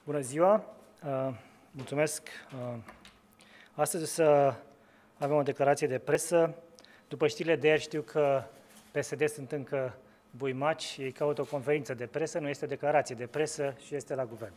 Bună ziua! Mulțumesc! Astăzi o să avem o declarație de presă. După știrile de ieri știu că PSD sunt încă buimaci, ei caută o conferință de presă, nu este o declarație de presă și este la guvern.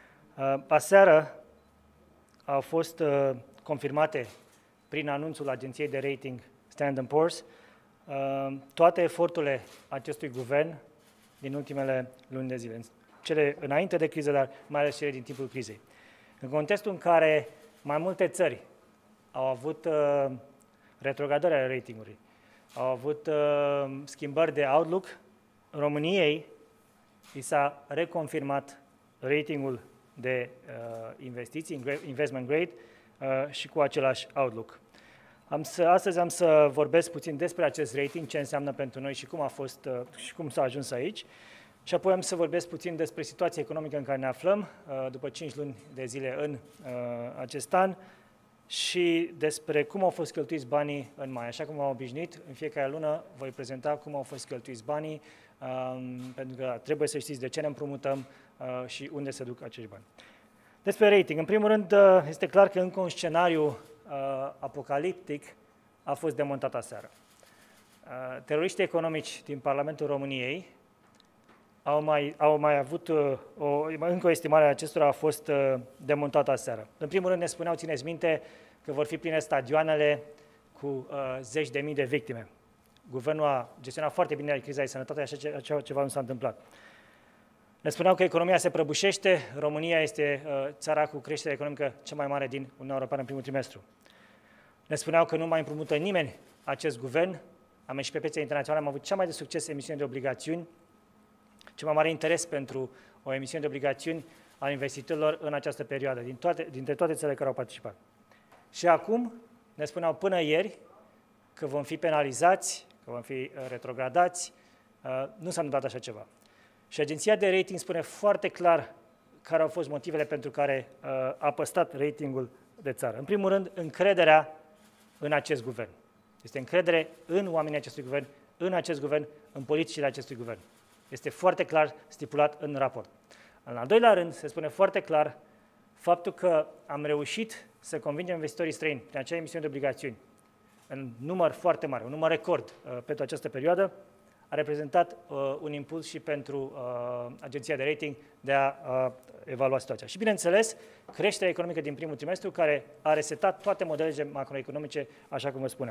Aseară au fost confirmate prin anunțul agenției de rating Standard & Poor's toate eforturile acestui guvern din ultimele luni de zile. Cele înainte de criză, dar mai ales cele din timpul crizei. În contextul în care mai multe țări au avut retrogradări ale ratingului, au avut schimbări de outlook, României i s-a reconfirmat ratingul de investiții, investment grade, și cu același outlook. Astăzi am să vorbesc puțin despre acest rating, ce înseamnă pentru noi și cum a fost și cum s-a ajuns aici. Și apoi am să vorbesc puțin despre situația economică în care ne aflăm, după 5 luni de zile în acest an, și despre cum au fost cheltuiți banii în mai. Așa cum am obișnuit, în fiecare lună voi prezenta cum au fost cheltuiți banii, pentru că trebuie să știți de ce ne împrumutăm și unde se duc acești bani. Despre rating. În primul rând, este clar că încă un scenariu apocaliptic a fost demontat aseară. Teroriștii economici din Parlamentul României au mai avut încă o estimare a acestora a fost demontată aseară. În primul rând ne spuneau, țineți minte, că vor fi pline stadioanele cu zeci de mii de victime. Guvernul a gestionat foarte bine criza de sănătate, așa ceva nu s-a întâmplat. Ne spuneau că economia se prăbușește, România este țara cu creștere economică cea mai mare din Uniunea Europeană în primul trimestru. Ne spuneau că nu mai împrumută nimeni acest guvern, am ieșit pe piețe internaționale, am avut cea mai de succes emisiune de obligațiuni, cel mai mare interes pentru o emisiune de obligațiuni al investitorilor în această perioadă, dintre toate țările care au participat. Și acum ne spuneau până ieri că vom fi penalizați, că vom fi retrogradați, nu s-a întâmplat așa ceva. Și agenția de rating spune foarte clar care au fost motivele pentru care a păstrat ratingul de țară. În primul rând, încrederea în acest guvern. Este încredere în oamenii acestui guvern, în acest guvern, în politicile acestui guvern. Este foarte clar stipulat în raport. În al doilea rând, se spune foarte clar faptul că am reușit să convingem investitorii străini prin acea emisiune de obligațiuni în număr foarte mare, un număr record pentru această perioadă, a reprezentat un impuls și pentru agenția de rating de a evalua situația. Și, bineînțeles, creșterea economică din primul trimestru, care a resetat toate modelele macroeconomice, așa cum vă spuneam.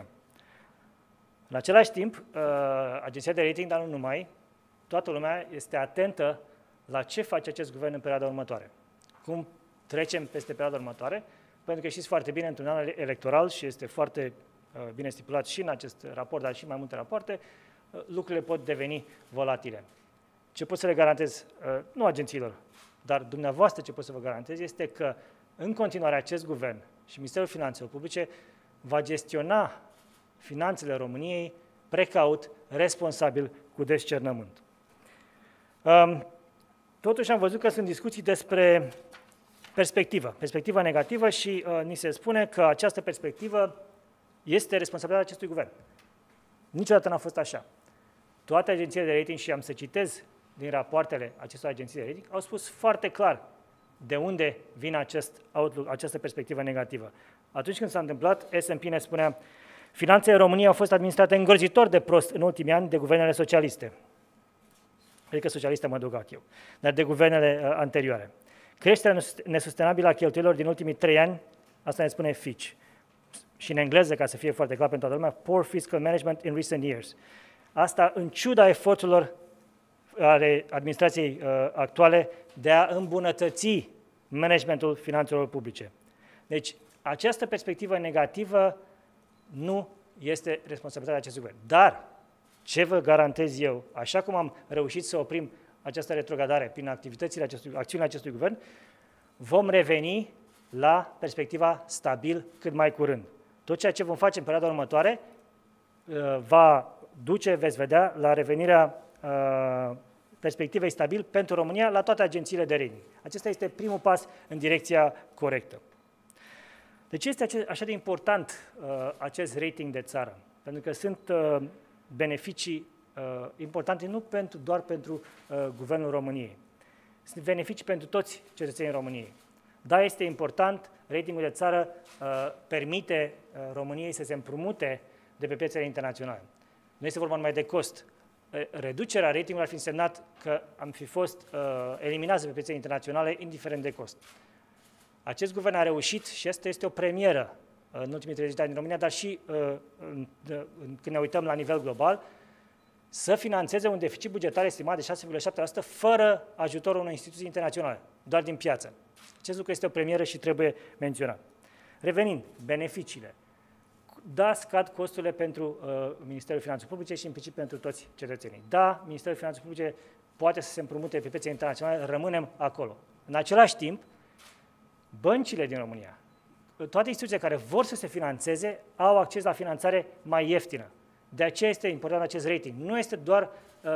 În același timp, agenția de rating, dar nu numai, toată lumea este atentă la ce face acest guvern în perioada următoare. Cum trecem peste perioada următoare, pentru că știți foarte bine, într-un an electoral, și este foarte bine stipulat și în acest raport, dar și în mai multe rapoarte, lucrurile pot deveni volatile. Ce pot să le garantez, nu agențiilor, dar dumneavoastră ce pot să vă garantez, este că în continuare acest guvern și Ministerul Finanțelor Publice va gestiona finanțele României precaut, responsabil, cu discernământ. Totuși am văzut că sunt discuții despre perspectiva negativă și ni se spune că această perspectivă este responsabilitatea acestui guvern. Niciodată n-a fost așa. Toate agențiile de rating, și am să citez din rapoartele acestor agenții de rating, au spus foarte clar de unde vine această perspectivă negativă. Atunci când s-a întâmplat, S&P ne spunea: finanțele României au fost administrate îngrozitor de prost în ultimii ani de guvernele socialiste. Adică socialiste mă duc eu, dar de guvernele anterioare. Creșterea nesustenabilă a cheltuielilor din ultimii 3 ani, asta ne spune Fitch. Și în engleză, ca să fie foarte clar pentru toată lumea, poor fiscal management in recent years. Asta în ciuda eforturilor ale administrației actuale de a îmbunătăți managementul finanțelor publice. Deci, această perspectivă negativă nu este responsabilitatea acestui guvern. Dar, ce vă garantez eu, așa cum am reușit să oprim această retrogradare prin acțiunile acestui guvern, vom reveni la perspectiva stabil cât mai curând. Tot ceea ce vom face în perioada următoare va duce, veți vedea, la revenirea perspectivei stabil pentru România la toate agențiile de rating. Acesta este primul pas în direcția corectă. De ce este așa de important acest rating de țară? Pentru că sunt beneficii importante nu doar pentru Guvernul României. sunt beneficii pentru toți cetățenii României. Da, este important, ratingul de țară permite României să se împrumute de pe piețele internaționale. Nu este vorba numai de cost. Reducerea ratingului ar fi însemnat că am fi fost eliminați de pe piețele internaționale, indiferent de cost. Acest guvern a reușit, și asta este o premieră în ultimii 30 de ani în România, dar și când ne uităm la nivel global, să finanțeze un deficit bugetar estimat de 6,7% fără ajutorul unor instituții internaționale, doar din piață. Acest lucru este o premieră și trebuie menționat. Revenind, beneficiile. Da, scad costurile pentru Ministerul Finanțelor Publice și implicit pentru toți cetățenii. Da, Ministerul Finanțelor Publice poate să se împrumute pe piețe internaționale, rămânem acolo. În același timp, băncile din România, toate instituțiile care vor să se finanțeze, au acces la finanțare mai ieftină. De aceea este important acest rating. Nu este doar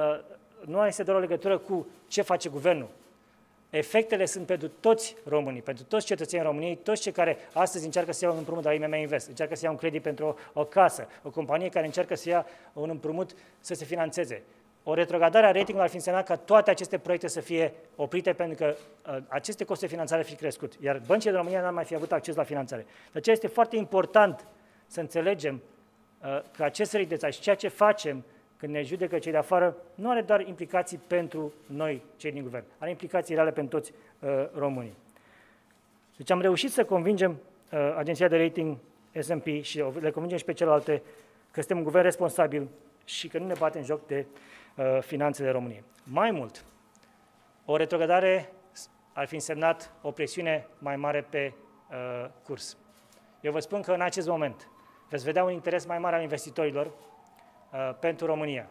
o legătură cu ce face guvernul. Efectele sunt pentru toți românii, pentru toți cetățenii României, toți cei care astăzi încearcă să ia un împrumut la IMM Invest, încearcă să ia un credit pentru o casă, o companie care încearcă să ia un împrumut să se finanțeze. O retrogradare a ratingului ar fi însemnat ca toate aceste proiecte să fie oprite pentru că aceste coste de finanțare ar fi crescut, iar băncile din România n-ar mai fi avut acces la finanțare. De aceea este foarte important să înțelegem că acest rating de țară și ceea ce facem când ne judecă cei de afară, nu are doar implicații pentru noi, cei din guvern, are implicații reale pentru toți românii. Deci am reușit să convingem agenția de rating S&P și le convingem și pe celelalte că suntem un guvern responsabil și că nu ne batem joc de finanțele României. Mai mult, o retrogradare ar fi însemnat o presiune mai mare pe curs. Eu vă spun că în acest moment veți vedea un interes mai mare al investitorilor pentru România.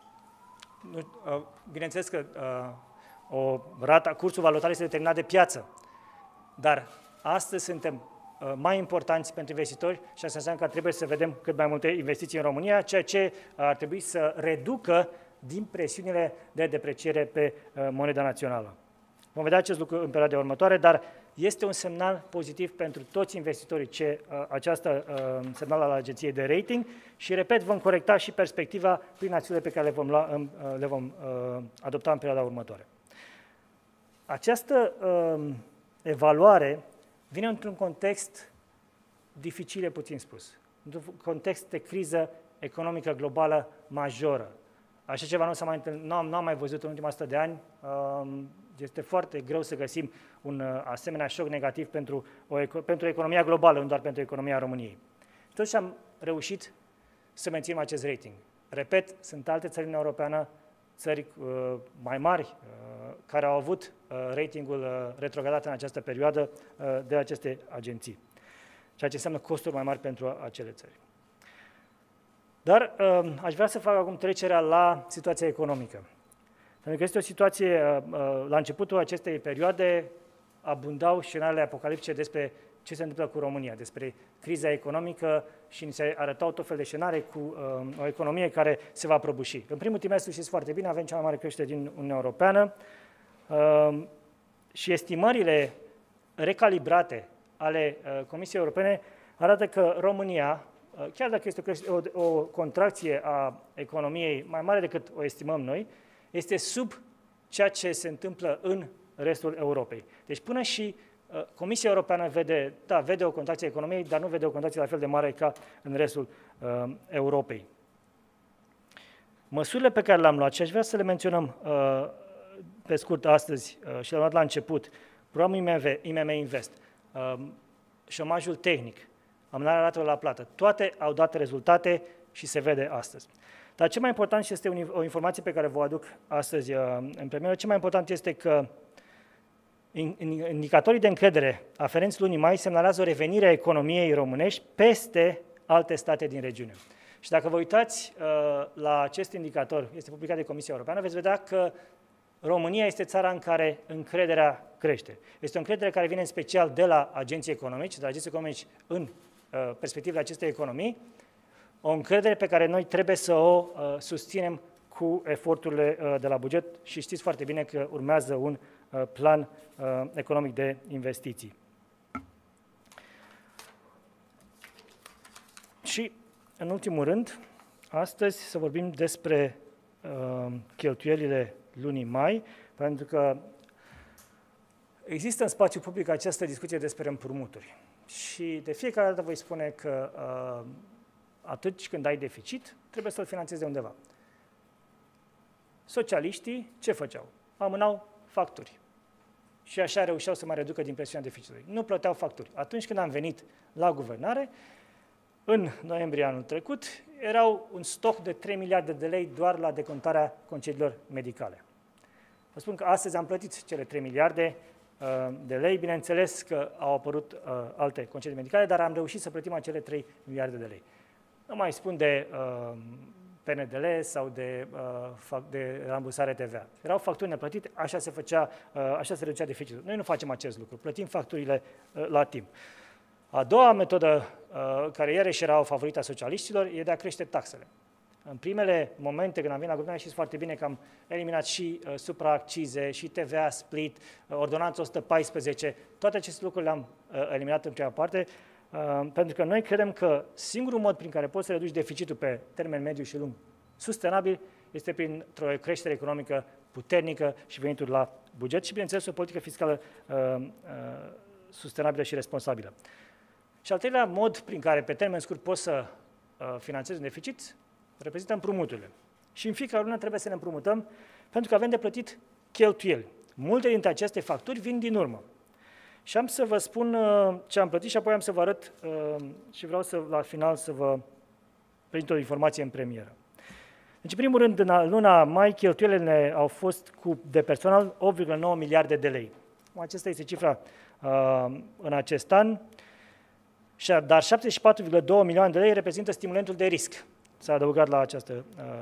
Bineînțeles că cursul valutar este determinat de piață, dar astăzi suntem mai importanți pentru investitori și asta înseamnă că trebuie să vedem cât mai multe investiții în România, ceea ce ar trebui să reducă din presiunile de depreciere pe moneda națională. Vom vedea acest lucru în perioada următoare, dar este un semnal pozitiv pentru toți investitorii această semnal al agenției de rating și, repet, vom corecta și perspectiva prin acțiunile pe care le vom adopta în perioada următoare. Această evaluare vine într-un context dificil, puțin spus, într-un context de criză economică globală majoră. Așa ceva n-am mai văzut în ultima 100 de ani. Este foarte greu să găsim un asemenea șoc negativ pentru economia globală, nu doar pentru economia României. Totuși am reușit să menținem acest rating. Repet, sunt alte țări în Europeană, țări mai mari, care au avut ratingul retrogradat în această perioadă de aceste agenții, ceea ce înseamnă costuri mai mari pentru acele țări. Dar aș vrea să fac acum trecerea la situația economică. Pentru că este o situație, la începutul acestei perioade, abundau scenariile apocaliptice despre ce se întâmplă cu România, despre criza economică și ni se arătau tot fel de scenarii cu o economie care se va prăbuși. În primul trimestru, știți foarte bine, avem cea mai mare creștere din Uniunea Europeană și estimările recalibrate ale Comisiei Europene arată că România, chiar dacă este o contracție a economiei mai mare decât o estimăm noi, este sub ceea ce se întâmplă în restul Europei. Deci până și Comisia Europeană vede o contracție a economiei, dar nu vede o contracție la fel de mare ca în restul Europei. Măsurile pe care le-am luat, și aș vrea să le menționăm pe scurt astăzi și le-am luat la început, programul IMM Invest, șomajul tehnic, amânarea ratelor la plată, toate au dat rezultate și se vede astăzi. Dar cel mai important, și este o informație pe care vă aduc astăzi în premieră, cel mai important este că indicatorii de încredere aferenți lunii mai semnalează o revenire a economiei românești peste alte state din regiune. Și dacă vă uitați la acest indicator, este publicat de Comisia Europeană, veți vedea că România este țara în care încrederea crește. Este o încredere care vine în special de la agenții economici, de la agenții economici în perspectivele acestei economii, o încredere pe care noi trebuie să o susținem cu eforturile de la buget și știți foarte bine că urmează un plan economic de investiții. Și, în ultimul rând, astăzi să vorbim despre cheltuielile lunii mai, pentru că Există în spațiu public această discuție despre împrumuturi. Și de fiecare dată voi spune că atunci când ai deficit, trebuie să-l finanțezi de undeva. Socialiștii ce făceau? Amânau facturi. Și așa reușeau să mai reducă din presiunea deficitului. Nu plăteau facturi. Atunci când am venit la guvernare, în noiembrie anul trecut, erau un stoc de 3 miliarde de lei doar la decontarea concediilor medicale. Vă spun că astăzi am plătit cele 3 miliarde de lei. Bineînțeles că au apărut alte concedii medicale, dar am reușit să plătim acele 3 miliarde de lei. Nu mai spun de PNDL sau de rambursare TVA. Erau facturi neplătite, așa se reducea deficitul. Noi nu facem acest lucru, plătim facturile la timp. A doua metodă, care iarăși era o favorită a socialiștilor, e de a crește taxele. În primele momente, când am venit la guvernare, știți foarte bine că am eliminat și supraaccize, și TVA split, ordonanța 114, toate aceste lucruri le-am eliminat în prima parte, pentru că noi credem că singurul mod prin care poți să reduci deficitul pe termen mediu și lung sustenabil este printr-o creștere economică puternică și venituri la buget și, bineînțeles, o politică fiscală sustenabilă și responsabilă. Și al treilea mod prin care pe termen scurt poți să finanțezi un deficit reprezintă împrumuturile. Și în fiecare lună trebuie să ne împrumutăm pentru că avem de plătit cheltuieli. Multe dintre aceste facturi vin din urmă. Și am să vă spun ce am plătit și apoi am să vă arăt și vreau la final să vă prezint o informație în premieră. Deci, în primul rând, în luna mai, cheltuielile au fost de personal 8,9 miliarde de lei. Aceasta este cifra în acest an, dar 74,2 milioane de lei reprezintă stimulentul de risc. S-a adăugat la această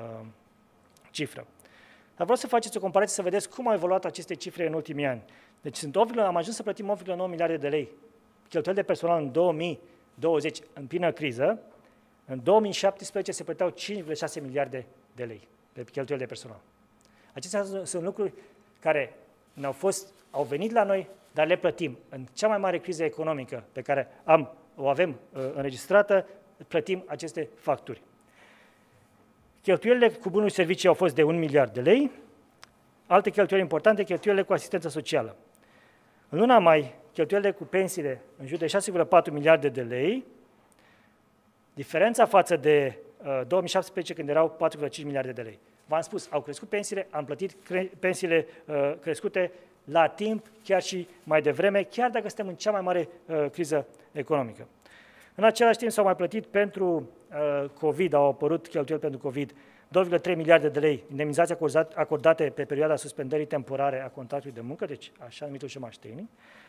cifră. Dar vreau să faceți o comparație să vedeți cum au evoluat aceste cifre în ultimii ani. Deci am ajuns să plătim 8,9 miliarde de lei cheltuieli de personal în 2020, în plină criză. În 2017 se plăteau 5,6 miliarde de lei de cheltuieli de personal. Acestea sunt lucruri care au venit la noi, dar le plătim. În cea mai mare criză economică pe care o avem înregistrată, plătim aceste facturi. Cheltuielile cu bunuri și servicii au fost de 1 miliard de lei. Alte cheltuieli importante, cheltuielile cu asistență socială. În luna mai, cheltuielile cu pensiile în jur de 6,4 miliarde de lei, diferența față de 2017, când erau 4,5 miliarde de lei. V-am spus, au crescut pensiile, am plătit pensiile crescute la timp, chiar și mai devreme, chiar dacă suntem în cea mai mare criză economică. În același timp s-au mai plătit pentru COVID, au apărut cheltuieli pentru COVID, 2,3 miliarde de lei, indemnizații acordate pe perioada suspendării temporare a contractului de muncă, deci așa numitul șomaș tehnic,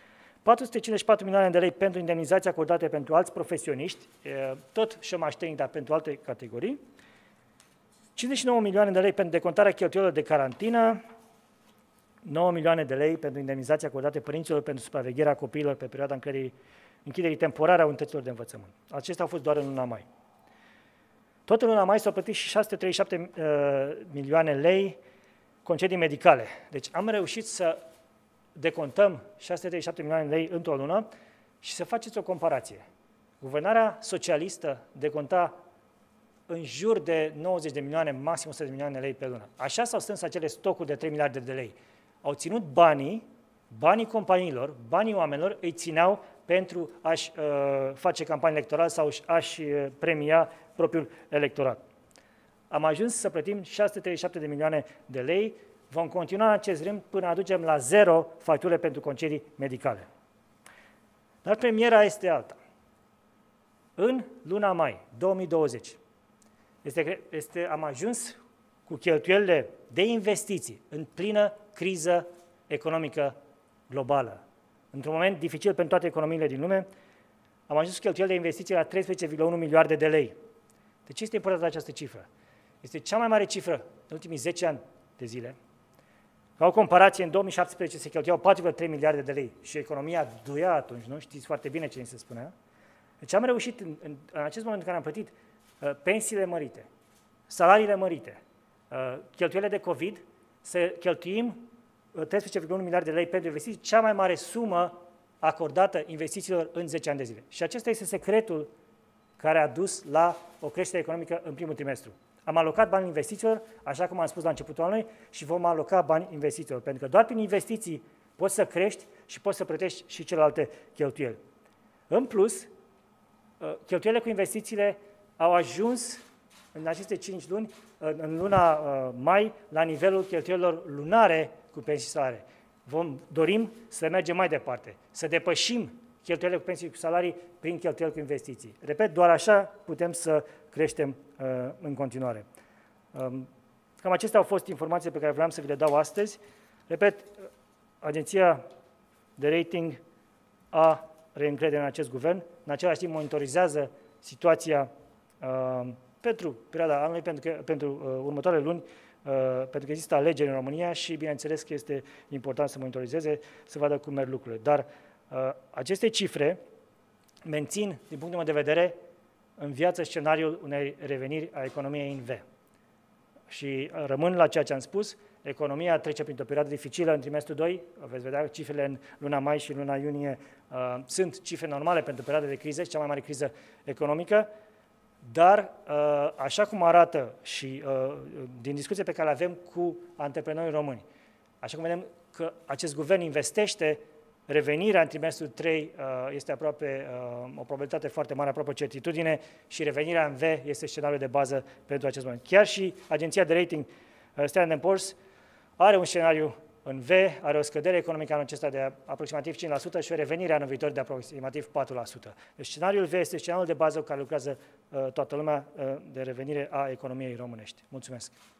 454 milioane de lei pentru indemnizații acordate pentru alți profesioniști, tot șomaș tehnic, dar pentru alte categorii, 59 milioane de lei pentru decontarea cheltuielilor de carantină, 9 milioane de lei pentru indemnizații acordate părinților pentru supravegherea copiilor pe perioada închiderii temporare a unităților de învățământ. Acestea au fost doar în luna mai. Tot în luna mai s-au plătit și 637 milioane lei concedii medicale. Deci am reușit să decontăm 637 milioane de lei într-o lună și să faceți o comparație. Guvernarea socialistă deconta în jur de 90 de milioane, maxim 100 de milioane de lei pe lună. Așa s-au strâns acele stocuri de 3 miliarde de lei. Au ținut banii companiilor, banii oamenilor, îi țineau pentru a-și face campanie electorală sau a-și premia propriul electorat. Am ajuns să plătim 637 de milioane de lei, vom continua în acest rând până aducem la zero facturile pentru concedii medicale. Dar premiera este alta. În luna mai 2020 am ajuns cu cheltuielile de investiții în plină criză economică globală. Într-un moment dificil pentru toate economiile din lume, am ajuns cu cheltuieli de investiții la 13,1 miliarde de lei. De ce este importantă această cifră? Este cea mai mare cifră în ultimii 10 ani de zile. Ca o comparație, în 2017 se cheltuiau 4,3 miliarde de lei și economia duia atunci, nu? Știți foarte bine ce ni se spunea. Deci am reușit în acest moment în care am plătit pensiile mărite, salariile mărite, cheltuielile de COVID, să cheltuim 13,1 miliarde de lei pentru investiții, cea mai mare sumă acordată investițiilor în 10 ani de zile. Și acesta este secretul care a dus la o creștere economică în primul trimestru. Am alocat bani investițiilor, așa cum am spus la începutul anului, și vom aloca bani investițiilor, pentru că doar prin investiții poți să crești, și poți să plătești și celelalte cheltuieli. În plus, cheltuielile cu investițiile au ajuns în aceste 5 luni, în luna mai, la nivelul cheltuielilor lunare cu pensii salare. Dorim să mergem mai departe, să depășim cheltuielile cu pensii cu salarii prin cheltuieli cu investiții. Repet, doar așa putem să creștem în continuare. Cam acestea au fost informațiile pe care vreau să vi le dau astăzi. Repet, agenția de rating are încredere în acest guvern, în același timp monitorizează situația pentru perioada anului, pentru următoarele luni, pentru că există alegeri în România și, bineînțeles, că este important să monitorizeze, să vadă cum merg lucrurile. Dar aceste cifre mențin, din punctul meu de vedere, în viață scenariul unei reveniri a economiei în V. Și rămân la ceea ce am spus, economia trece printr-o perioadă dificilă în trimestrul 2, veți vedea cifrele în luna mai și luna iunie sunt cifre normale pentru perioada de criză, cea mai mare criză economică, dar așa cum arată și din discuția pe care le avem cu antreprenorii români, așa cum vedem că acest guvern investește, revenirea în trimestrul 3 este aproape o probabilitate foarte mare, aproape o certitudine, și revenirea în V este scenariul de bază pentru acest moment. Chiar și agenția de rating Standard & Poor's are un scenariu în V, are o scădere economică anul acesta de aproximativ 5% și o revenire anul viitor de aproximativ 4%. Deci scenariul V este scenariul de bază cu care lucrează toată lumea de revenire a economiei românești. Mulțumesc!